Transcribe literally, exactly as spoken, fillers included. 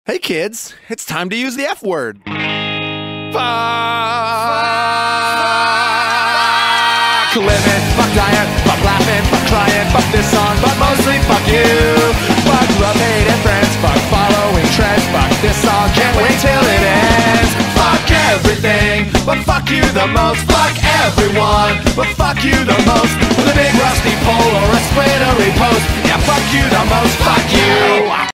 Hey kids, it's time to use the F word. Fuck. Fuck living, fuck dying, fuck laughing, fuck crying, fuck this song, but mostly fuck you. Fuck love, hate, and friends, fuck following trends, fuck this song, can't wait till it ends. Fuck everything, but fuck you the most. Fuck everyone, but fuck you the most. With a big rusty pole or a splintery post, yeah, fuck you the most, fuck you.